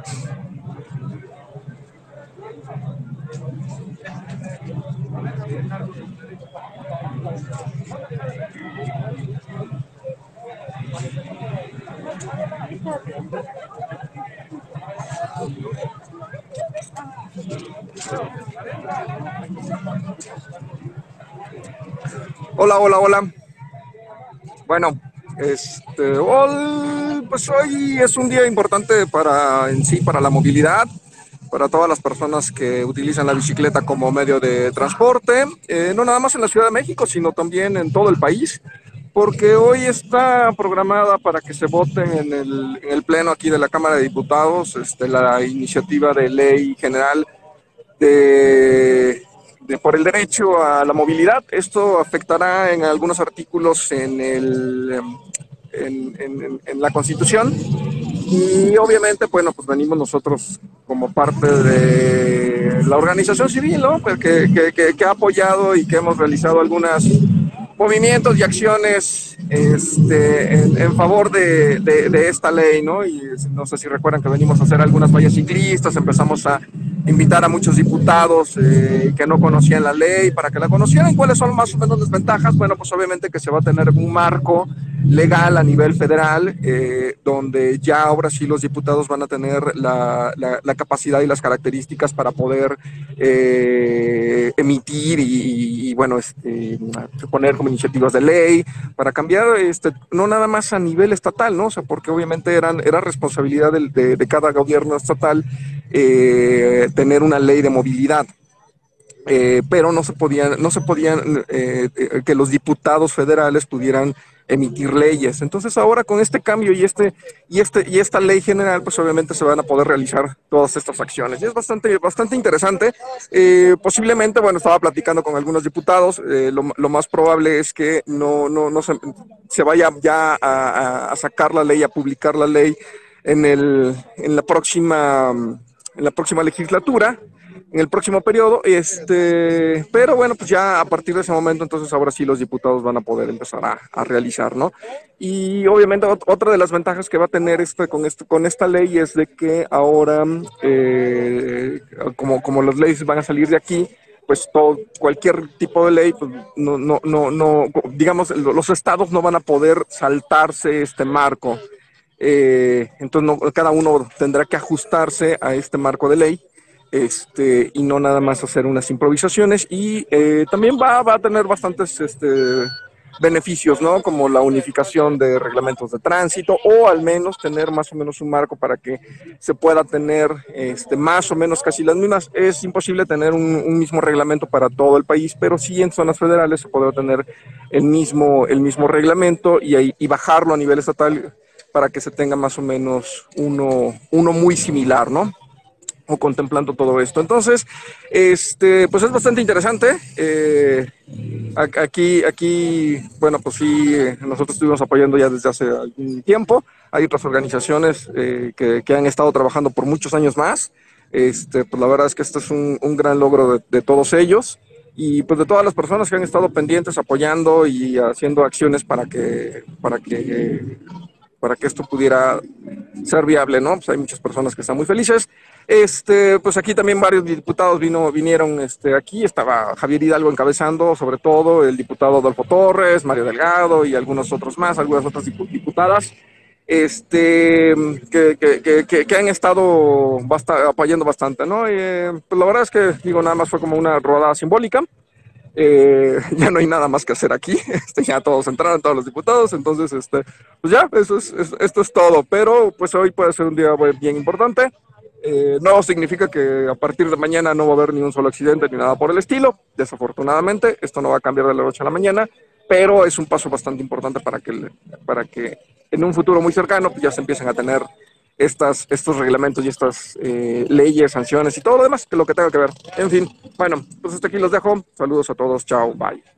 Hola, hola, hola. Bueno, pues hoy es un día importante para la movilidad, para todas las personas que utilizan la bicicleta como medio de transporte, no nada más en la Ciudad de México, sino también en todo el país, porque hoy está programada para que se vote en el pleno aquí de la Cámara de Diputados, la iniciativa de ley general de, por el derecho a la movilidad. Esto afectará en algunos artículos en la Constitución y obviamente, bueno, pues venimos nosotros como parte de la organización civil, ¿no? Pues que ha apoyado y que hemos realizado algunos movimientos y acciones en favor de esta ley, ¿no? Y no sé si recuerdan que venimos a hacer algunas vallas ciclistas, empezamos a invitar a muchos diputados que no conocían la ley para que la conocieran. ¿Cuáles son más o menos las ventajas? Bueno, pues obviamente que se va a tener un marco legal a nivel federal, donde ya ahora sí los diputados van a tener la capacidad y las características para poder emitir y bueno, poner como iniciativas de ley para cambiar, no nada más a nivel estatal, ¿no? O sea, porque obviamente era responsabilidad de cada gobierno estatal tener una ley de movilidad. Pero no se podían que los diputados federales pudieran emitir leyes. Entonces ahora con este cambio y esta ley general, pues obviamente se van a poder realizar todas estas acciones. Y es bastante interesante. Posiblemente, bueno, estaba platicando con algunos diputados, lo más probable es que no se vaya ya a sacar la ley, a publicar la ley en la próxima legislatura, en el próximo periodo, pero bueno, pues ya a partir de ese momento, entonces ahora sí los diputados van a poder empezar a realizar, ¿no? Y obviamente otra de las ventajas que va a tener con esta ley es de que ahora, como las leyes van a salir de aquí, pues cualquier tipo de ley, pues no, digamos, los estados no van a poder saltarse este marco. Entonces cada uno tendrá que ajustarse a este marco de ley, y no nada más hacer unas improvisaciones, y también va a tener bastantes beneficios, ¿no? Como la unificación de reglamentos de tránsito, o al menos tener más o menos un marco para que se pueda tener más o menos casi las mismas. Es imposible tener un mismo reglamento para todo el país, pero sí en zonas federales se podrá tener el mismo reglamento y bajarlo a nivel estatal para que se tenga más o menos uno muy similar, ¿no? O contemplando todo esto. Entonces, pues es bastante interesante. Aquí, bueno, pues sí, nosotros estuvimos apoyando ya desde hace algún tiempo. Hay otras organizaciones que han estado trabajando por muchos años más. Pues la verdad es que este es un gran logro de todos ellos, y pues de todas las personas que han estado pendientes, apoyando y haciendo acciones para que esto pudiera ser viable, ¿no? Pues hay muchas personas que están muy felices. Pues aquí también varios diputados vinieron aquí. Estaba Javier Hidalgo encabezando, sobre todo el diputado Adolfo Torres, Mario Delgado y algunos otros más, algunas otras diputadas, que han estado apoyando bastante, ¿no? Pues la verdad es que, digo, nada más fue como una rodada simbólica. Ya no hay nada más que hacer aquí. Ya todos entraron, todos los diputados. Entonces, pues ya, esto es todo. Pero pues hoy puede ser un día bien importante. No significa que a partir de mañana no va a haber ni un solo accidente ni nada por el estilo. Desafortunadamente, esto no va a cambiar de la noche a la mañana, pero es un paso bastante importante para que en un futuro muy cercano pues ya se empiecen a tener estos reglamentos y estas leyes, sanciones y todo lo demás, que lo que tenga que ver. En fin, bueno, pues hasta aquí los dejo. Saludos a todos. Chao, bye.